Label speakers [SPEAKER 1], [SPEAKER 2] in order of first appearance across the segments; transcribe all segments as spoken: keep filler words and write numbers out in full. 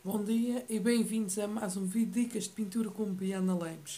[SPEAKER 1] Bom dia e bem-vindos a mais um vídeo de dicas de pintura com Biana Lemos.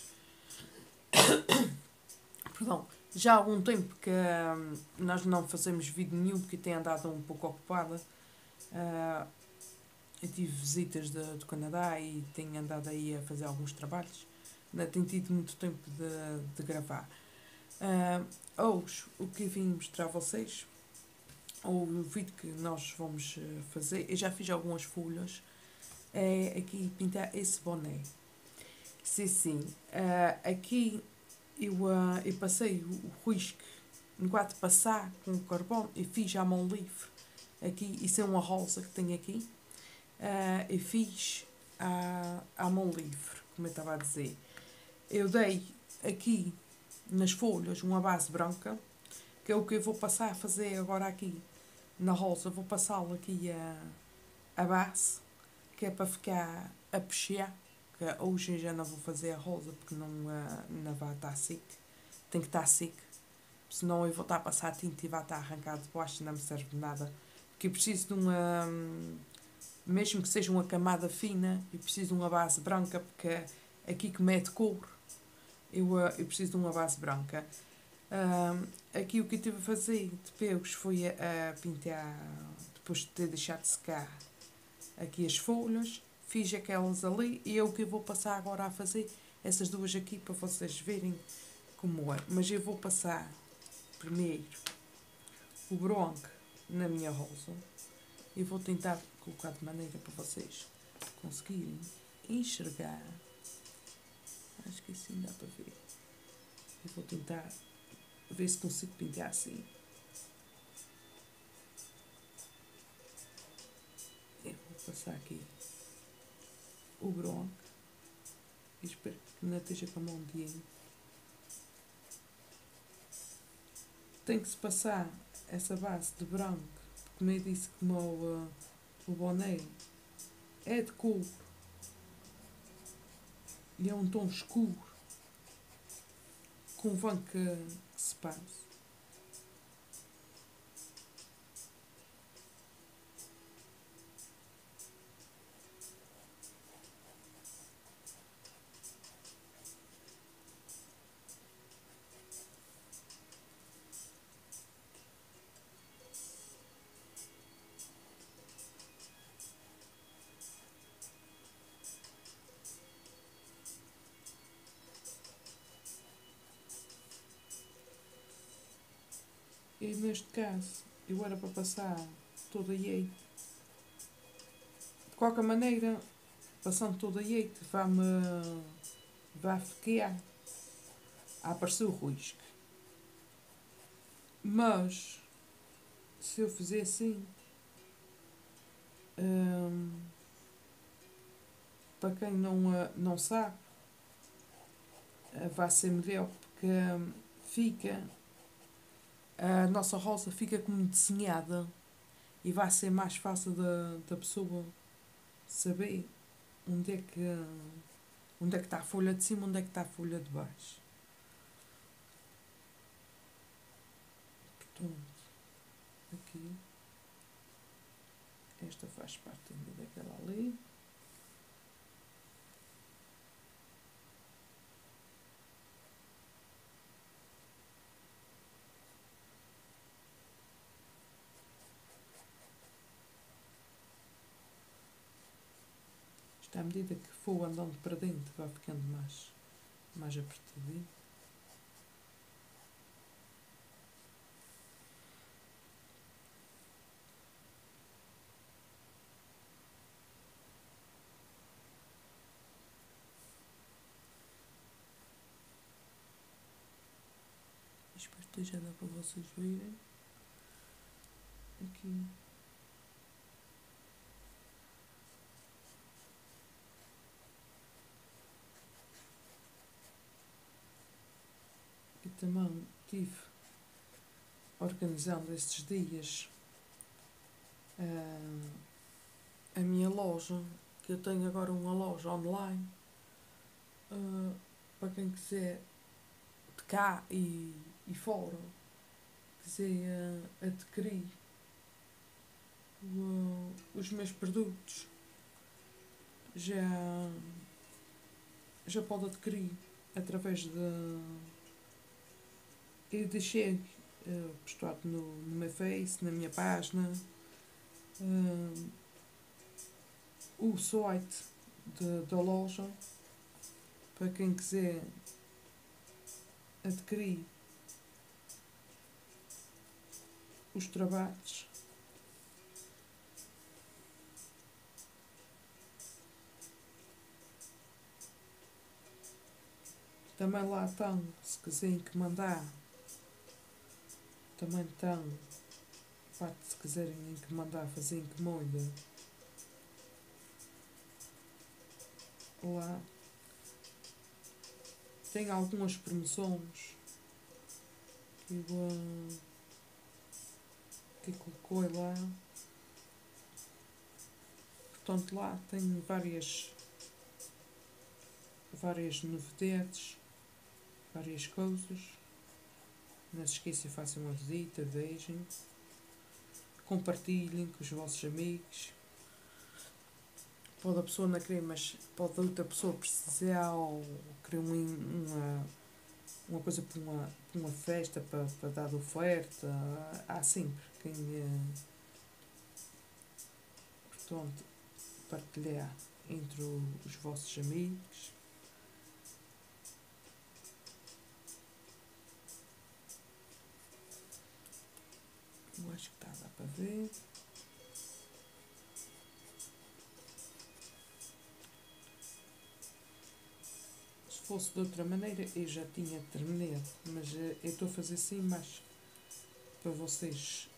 [SPEAKER 1] Perdão, já há algum tempo que hum, nós não fazemos vídeo nenhum porque tenho andado um pouco ocupada. Uh, eu tive visitas de, do Canadá e tenho andado aí a fazer alguns trabalhos. Não tenho tido muito tempo de, de gravar. Uh, hoje o que eu vim mostrar a vocês, ou o vídeo que nós vamos fazer, eu já fiz algumas folhas, é aqui pintar esse boné. Sim, sim. Uh, aqui eu, uh, eu passei o, o risco, enquanto passar com o carbono, eu fiz à mão livre. Aqui, isso é uma rosa que tenho aqui. Uh, eu fiz à, à mão livre, como eu estava a dizer. Eu dei aqui nas folhas uma base branca, que é o que eu vou passar a fazer agora aqui na rosa. Vou passá-la aqui a, a base, que é para ficar a puxar. Hoje eu já não vou fazer a rosa porque não, uh, não vai estar seco. Tem que estar seco. Senão eu vou estar a passar a tinta e vai estar arrancado de baixo e não me serve de nada. Porque eu preciso de uma... Mesmo que seja uma camada fina, eu preciso de uma base branca, porque é aqui que mete couro. Eu, uh, eu preciso de uma base branca. Uh, aqui o que eu tive a fazer depois foi a, a pintar, depois de ter deixado de secar aqui as folhas. Fiz aquelas ali e é o que eu vou passar agora a fazer. Essas duas aqui para vocês verem como é. Mas eu vou passar primeiro o branco na minha rosa e vou tentar colocar de maneira para vocês conseguirem enxergar. Acho que assim dá para ver. Eu vou tentar ver se consigo pintar assim. Eu vou passar aqui o branco. Espero que não esteja com a mão de ele. Tem que se passar essa base de branco, como eu disse, como o, o boné é de couro e é um tom escuro, convém que, que se passe. E neste caso, eu era para passar toda a yeite. De qualquer maneira, passando toda a yeite, vai-me vai ficar a aparecer o risco. Mas, se eu fizer assim, hum, para quem não, não sabe, vai ser melhor, porque hum, fica... a nossa rosa fica como desenhada e vai ser mais fácil da, da pessoa saber onde é que onde é que está a folha de cima, onde é que está a folha de baixo. Portanto, aqui esta faz parte ainda daquela ali. À medida que for andando para dentro, vai ficando mais, mais apertadinho. Espero que já dá para vocês verem. Aqui. E também tive organizando estes dias uh, a minha loja, que eu tenho agora uma loja online, uh, para quem quiser de cá e, e fora, quiser uh, adquirir uh, os meus produtos. já, já pode adquirir através de. Eu deixei uh, postado no, no meu Face, na minha página, uh, o site de, da loja para quem quiser adquirir os trabalhos. Também lá estão, se quiserem encomendar, também estão, se quiserem encomendar, fazer encomenda, lá tem algumas promoções que eu, uh, que colocou lá. Portanto, lá tem várias, várias novidades, várias coisas. Não se esqueçam, façam uma visita, vejam, compartilhem com os vossos amigos. Pode a pessoa não querer, mas pode outra pessoa precisar ou querer uma, uma coisa para uma, para uma festa, para, para dar de oferta. Há sempre quem, portanto, partilhar entre os vossos amigos. Eu acho que está a dar para ver. Se fosse de outra maneira eu já tinha terminado, mas eu estou a fazer assim mais para vocês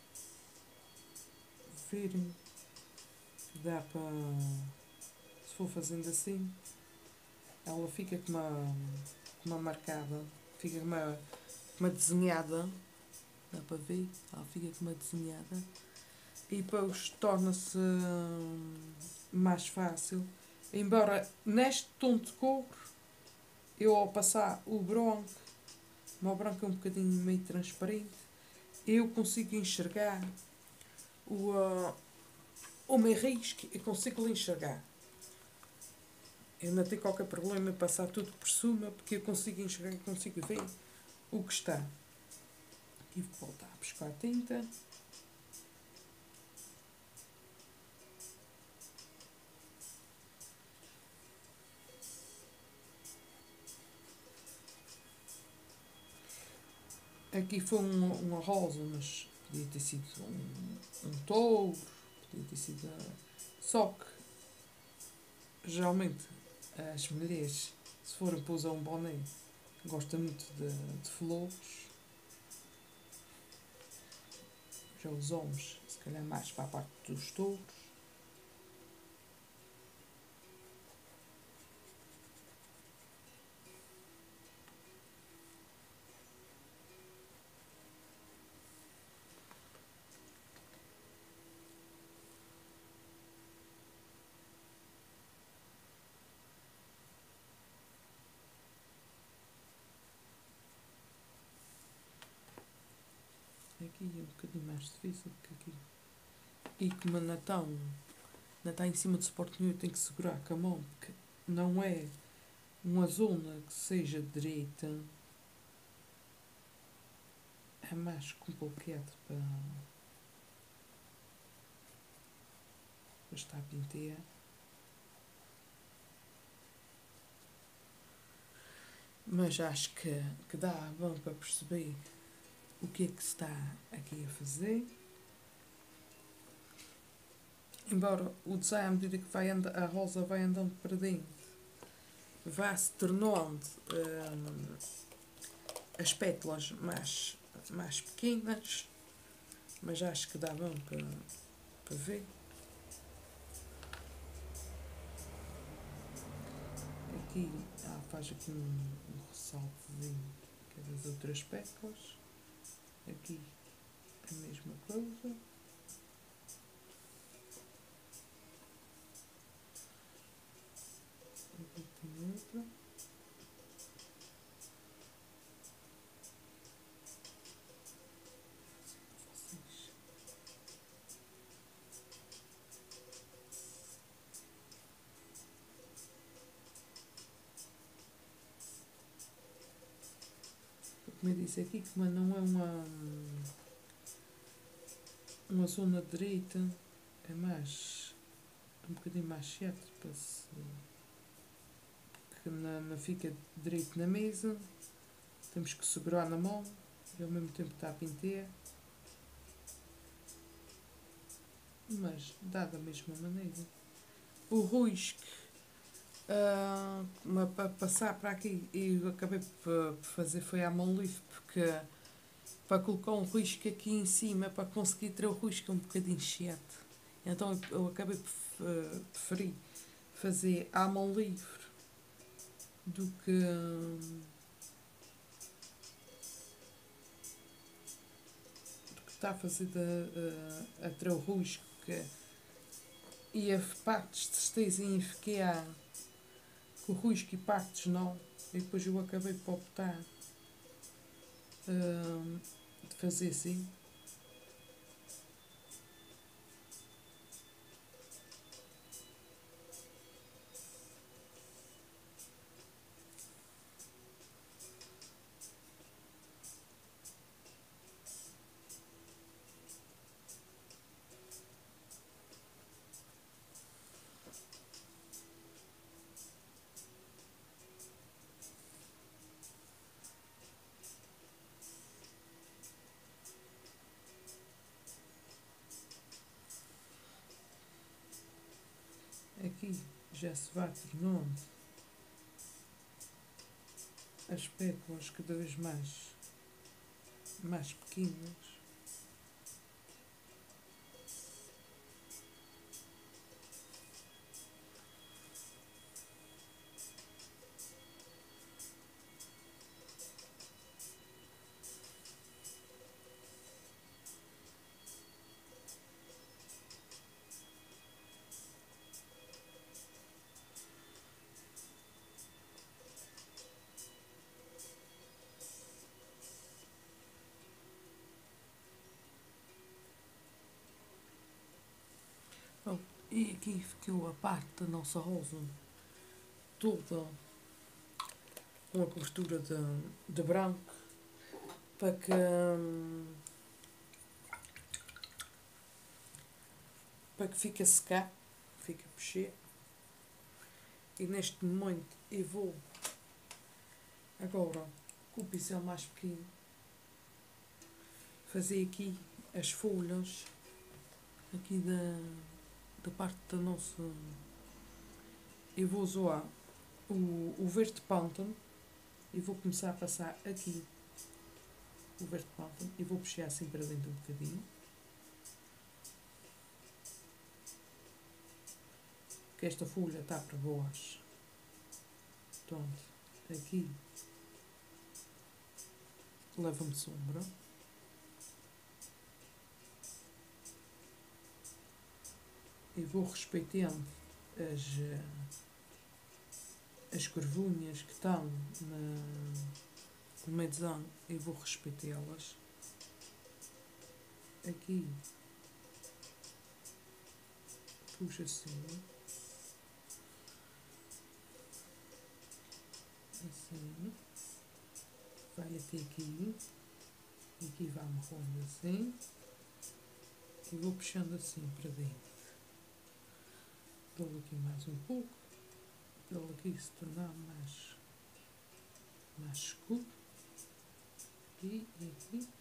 [SPEAKER 1] verem que dá para, se for fazendo assim, ela fica com uma, uma marcada, fica com uma, uma desenhada, dá para ver, ela fica com uma desenhada e depois torna-se mais fácil, embora neste tom de cor eu ao passar o branco, o branco é um bocadinho meio transparente, eu consigo enxergar o, uh, o meu risco, eu consigo enxergar. Eu não tenho qualquer problema em passar tudo por cima, porque eu consigo enxergar, consigo ver o que está. Aqui vou voltar a buscar a tinta. Aqui foi uma, uma rosa, mas podia ter sido um, um touro, podia ter sido. Só que geralmente as mulheres, se forem para usar um boné, gostam muito de, de flores. Já os homens, se calhar mais para a parte dos touros. Aqui é um bocadinho mais difícil, porque aqui. E como não está, um, não está em cima do suporte nenhum, eu tenho que segurar com a mão, porque não é uma zona que seja direita. É mais complicado para, para estar a pintar. Mas acho que, que dá bom para perceber o que é que se está aqui a fazer. Embora o design, à medida que vai andar, a rosa vai andando para dentro, vá se tornando hum, as pétalas mais, mais pequenas, mas acho que dá bom para, para ver. Aqui ah, faz aqui um, um ressaltozinho que é das outras pétalas. Aqui a mesma coisa. Aqui tem outra. Vocês. como eu disse aqui, como não é uma, uma zona direita, é mais, um bocadinho mais chato, para se, que não, não fica direito na mesa, temos que segurar na mão e ao mesmo tempo está a pintar, mas dá da mesma maneira. O risco, uh, para passar para aqui, e eu acabei por fazer foi à mão livre, porque para colocar um risco aqui em cima, para conseguir ter o risco é um bocadinho chato. Então eu acabei por uh, preferir fazer à mão livre do que do que está a fazer de, uh, a ter o risco, que e a partes de certeza em ficar com o risco e partes não, e depois eu acabei por optar uh, de fazer assim. Aqui já se vai tornando as pétalas cada vez mais, mais pequenas. Oh, e aqui ficou a parte da nossa rosa toda com a cobertura de, de branco, para que hum, para que fique a secar, fique a mexer. E neste momento eu vou agora com o pincel mais pequeno fazer aqui as folhas aqui da, da parte da nossa. Eu vou usar o, o verde pântano e vou começar a passar aqui o verde pântano e vou puxar assim para dentro um bocadinho, porque esta folha está para baixo. Pronto, aqui leva-me sombra. E vou respeitando as, as curvunhas que estão na, no meio do desenho, e vou respeitá-las. Aqui puxo assim, assim, vai até aqui, e aqui vai-me rondo assim, e vou puxando assim para dentro. Dou aqui mais um pouco, para ele aqui se tornar mais, mais escuro. Aqui e aqui.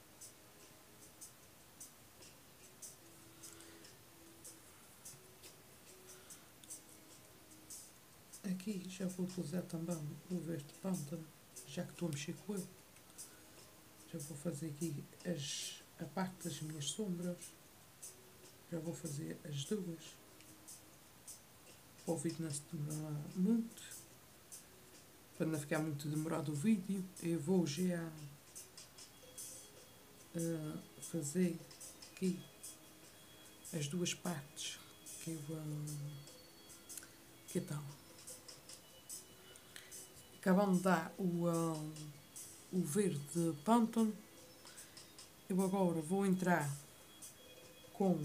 [SPEAKER 1] Aqui já vou utilizar também o verde pântano, já que estou a mexer com ele. Já vou fazer aqui as, a parte das minhas sombras. Já vou fazer as duas. Para o vídeo não se demorar muito, para não ficar muito demorado o vídeo, eu vou já uh, fazer aqui as duas partes que eu vou. Que tal? Acabando de dar o, uh, o verde pântano, eu agora vou entrar com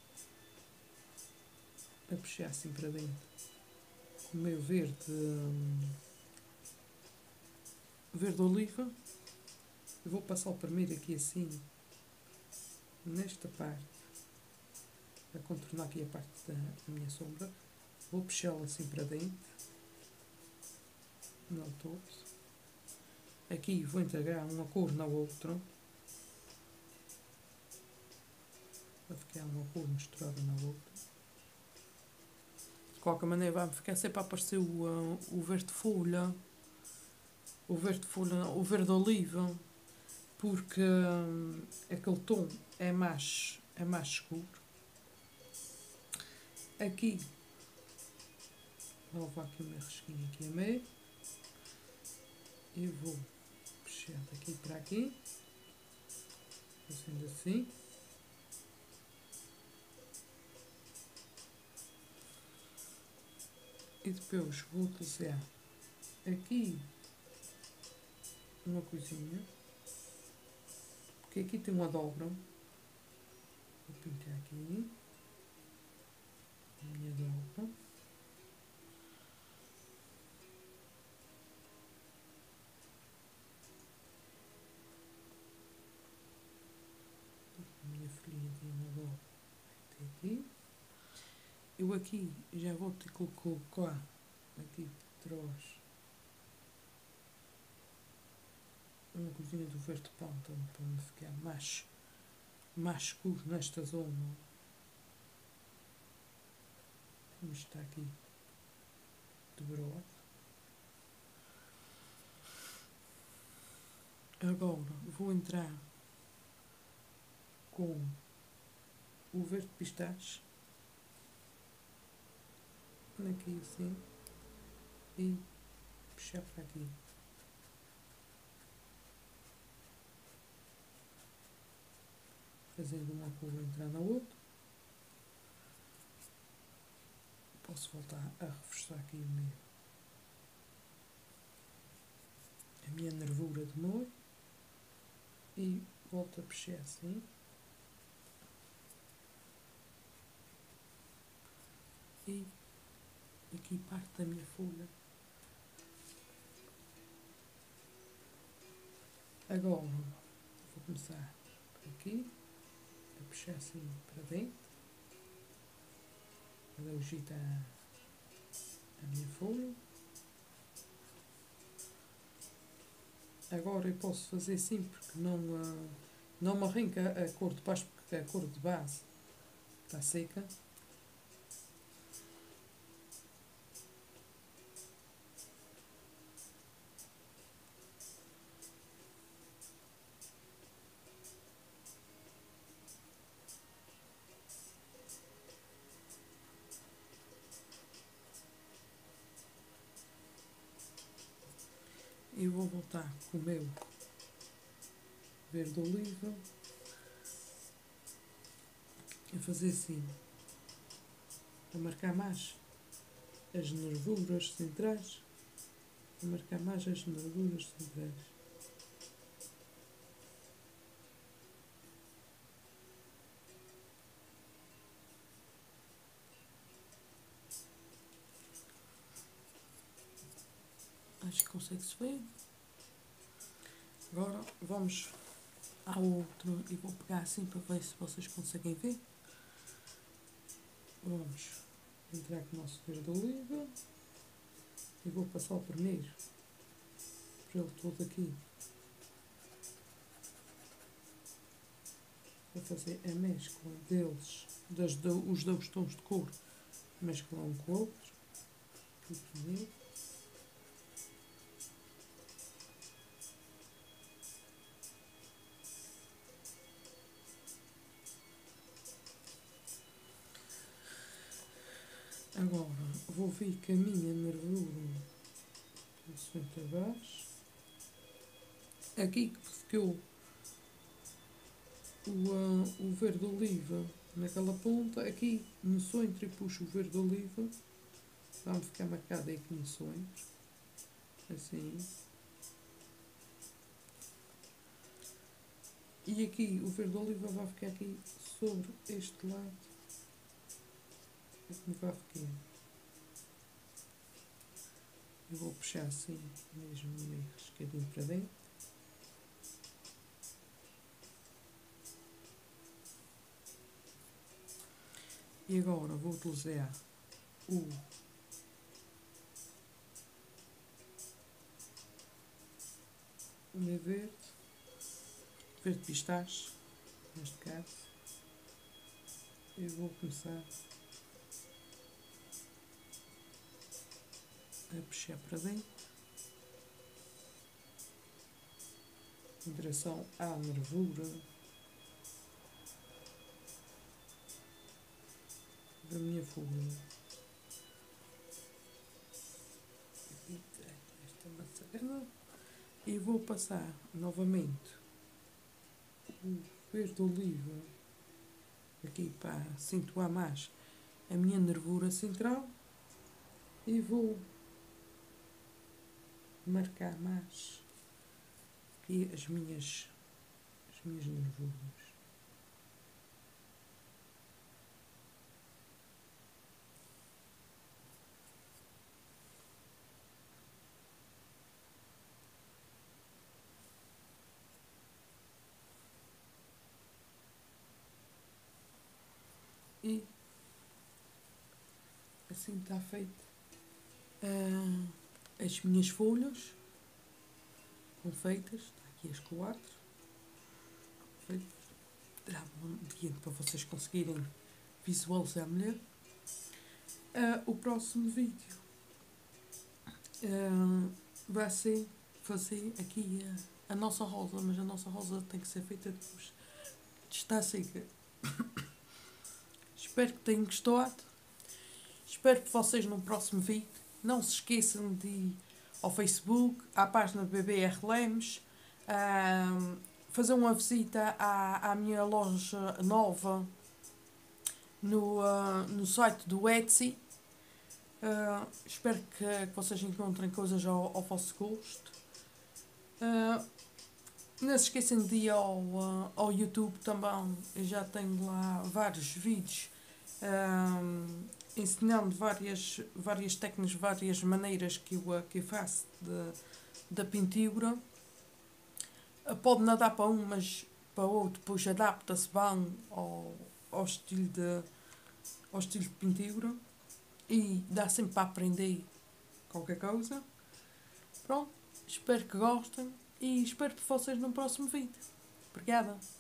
[SPEAKER 1] a puxar assim para dentro com o meu verde um, verde oliva, Eu vou passar o primeiro aqui assim, nesta parte, a contornar aqui a parte da, da minha sombra. Vou puxá-la assim para dentro, no topo. Aqui vou integrar uma cor na outra, vai ficar uma cor misturada na outra. De qualquer maneira vai ficar sempre a aparecer o, uh, o verde folha, o verde folha, o verde oliva, porque um, aquele tom é mais, é mais escuro. Aqui vou levar aqui uma risquinha aqui a meio e vou puxar daqui para aqui, fazendo assim. E depois vou utilizar aqui uma coisinha, porque aqui tem uma dobra. Vou pintar aqui a minha dobra. A minha folhinha tem uma dobra até aqui. Eu aqui já vou ter que colocar aqui por trás uma coisinha do verde pântano para me ficar mais, mais escuro nesta zona. Como está aqui dobrado. Agora vou entrar com o verde pistache aqui assim e puxar para aqui. Fazendo uma cor entrar na outra. Posso voltar a reforçar aqui o meu, a minha nervura de molho e volto a puxar assim. E aqui parte da minha folha. Agora vou começar por aqui, a puxar assim para dentro, a dar o jeito à minha folha. Agora eu posso fazer assim porque não, uh, não me arranca a cor de baixo, porque a cor de base está seca. E vou voltar com o meu verde oliva a fazer assim, a marcar mais as nervuras centrais, a marcar mais as nervuras centrais. Acho que consegue-se ver. Agora vamos ao outro e vou pegar assim para ver se vocês conseguem ver. Vamos entrar com o nosso verde oliva e vou passar o primeiro por ele todo aqui. Vou fazer a mescla deles, das, os dois tons de cor, mesclar um com o outro. Aqui primeiro. Agora vou vir com a minha nervura por abaixo. Aqui que ficou o, uh, o verde oliva naquela ponta, aqui no centro e puxo o verde oliva, vai ficar marcado aqui no centro, assim. E aqui o verde oliva vai ficar aqui sobre este lado, é como vai ficar. Eu vou puxar assim, mesmo meio riscadinho para dentro. E agora vou utilizar o meu verde, verde pistache, neste caso. E vou começar a puxar para dentro, em direção à nervura da minha folha. Esta maçã. E vou passar novamente o verde oliva aqui para acentuar mais a minha nervura central e vou marcar mais aqui as minhas, as minhas nervuras. E assim está feito uh, as minhas folhas confeitas. Está aqui as quatro feitas. Dá um ambiente para vocês conseguirem visualizar melhor. Uh, o próximo vídeo uh, vai ser fazer aqui a, a nossa rosa, mas a nossa rosa tem que ser feita depois de estar seca. Espero que tenham gostado. Espero que vocês no próximo vídeo não se esqueçam de ir ao Facebook, à página do B B R Lemos, uh, fazer uma visita à, à minha loja nova no, uh, no site do Etsy. Uh, espero que, que vocês encontrem coisas ao, ao vosso gosto. Uh, não se esqueçam de ir ao, uh, ao YouTube também. Eu já tenho lá vários vídeos uh, ensinando várias, várias técnicas, várias maneiras que eu, que eu faço de, da pintura. Uh, pode não dar para um, mas para outro, depois adapta-se bem ao, ao, estilo de, ao estilo de pintura. E dá sempre para aprender qualquer coisa. Pronto, espero que gostem e espero por vocês no próximo vídeo. Obrigada!